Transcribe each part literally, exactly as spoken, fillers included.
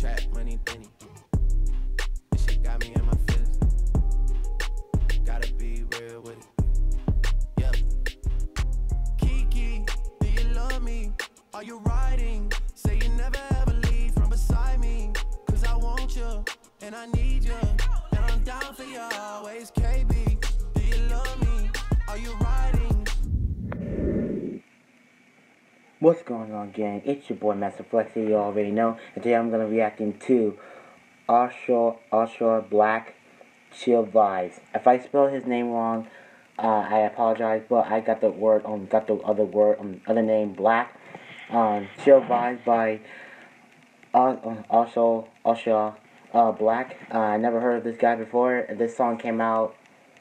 Trap money, penny. This shit got me in my feelings. Gotta be real with it. Yeah. Kiki, do you love me? Are you riding? Say you never ever leave from beside me. Cause I want you, and I need you. And I'm down for you always, K B. Do you love me? Are you riding? What's going on, gang? It's your boy Master Flex here, you already know. And today I'm gonna be reacting to Offshore Offshore Black Chill Vibes. If I spell his name wrong, uh, I apologize, but I got the word um got the other word um other name Black. Um Chill Vibes by uh, also Offshore uh Black. Uh, I never heard of this guy before. This song came out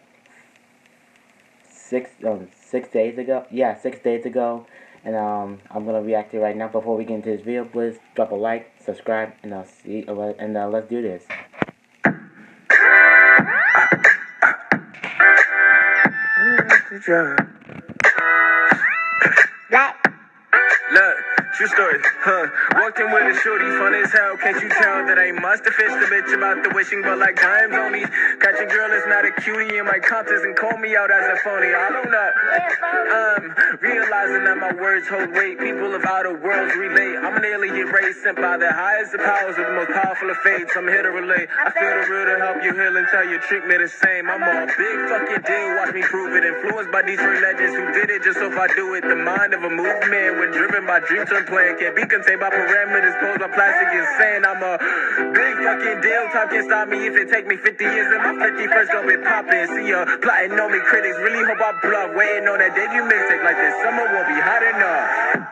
six um six days ago. Yeah, six days ago. And um, I'm gonna react to it right now. Before we get into this video, please drop a like, subscribe, and I'll see. Uh, and uh, let's do this. Black. Look, true story, huh? Walked in with a shorty, fun as hell. Can't you tell that I must have fished a bitch about the wishing, but like times only. Catch a girl is not a cutie in my contest and call me out as a phony. I don't know. Um, realizing that my words hold weight. People of outer worlds relate. I'm an alien race sent by the highest of powers with the most powerful of fates. I'm here to relate. I feel the real to help you heal until you treat me the same. I'm a big fucking deal. Watch me prove it. Influenced by Detroit legends who did it just so if I do it. The mind of a movement when driven by dreams turn plan. Can't be contained by parameters posed by plastic insane. I'm a big fucking deal. Time can't stop me if it take me fifty years and my fifty-first gonna be poppin'. See ya plotting on me critics. Really hope I bluff. Waiting on that debut mixtape like this summer won't be hot enough.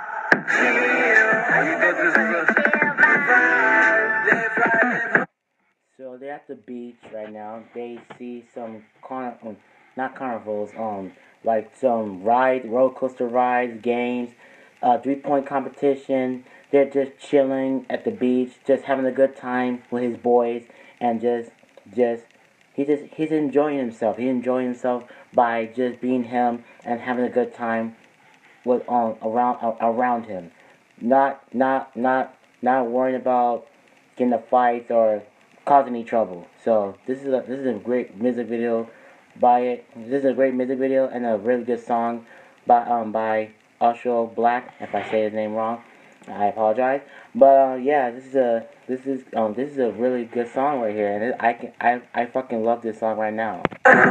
So they're at the beach right now. They see some car um, not carnivals, um, like some ride, roller coaster rides, games, uh, three-point competition. They're just chilling at the beach, just having a good time with his boys, and just, just, he just, he's enjoying himself. He's enjoying himself by just being him and having a good time with um around uh, around him, not, not, not, not worrying about getting a fight or causing any trouble. So this is a this is a great music video by it. This is a great music video and a really good song by um by Offshore Black. If I say his name wrong, I apologize. But uh, yeah, this is a this is um this is a really good song right here, and it, I can I I fucking love this song right now.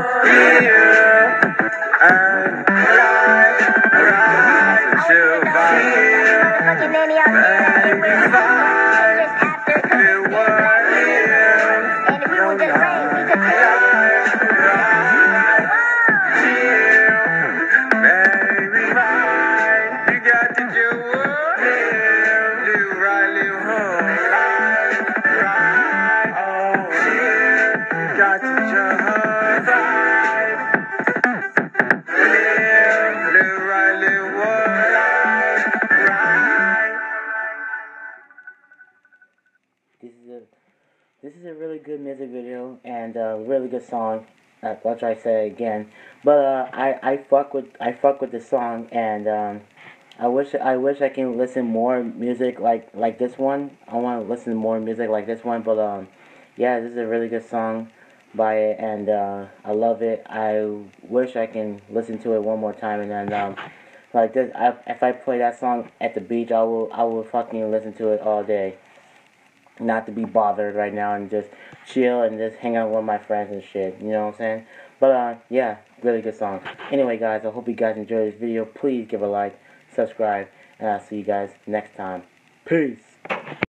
This is a this is a really good music video and a really good song. Uh, I'll try to say it again, but uh, I I fuck with I fuck with the song, and um, I wish I wish I can listen more music like like this one. I want to listen to more music like this one, but um, yeah, this is a really good song by it, and uh, I love it. I wish I can listen to it one more time, and then um, like this, I, if I play that song at the beach, I will I will fucking listen to it all day. Not to be bothered right now and just chill and just hang out with my friends and shit, you know what I'm saying? But uh, yeah, really good song. Anyway, guys, I hope you guys enjoyed this video. Please give a like, subscribe, and I'll see you guys next time. Peace.